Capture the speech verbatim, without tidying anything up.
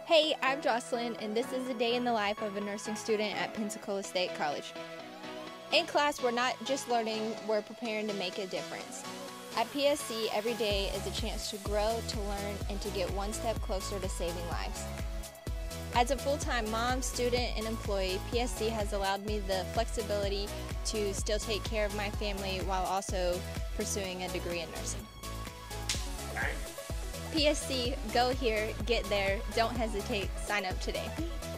Hey, I'm Jocelyn, and this is a day in the life of a nursing student at Pensacola State College. In class, we're not just learning, we're preparing to make a difference. At P S C, every day is a chance to grow, to learn, and to get one step closer to saving lives. As a full-time mom, student, and employee, P S C has allowed me the flexibility to still take care of my family while also pursuing a degree in nursing. P S C, go here, get there, don't hesitate, sign up today.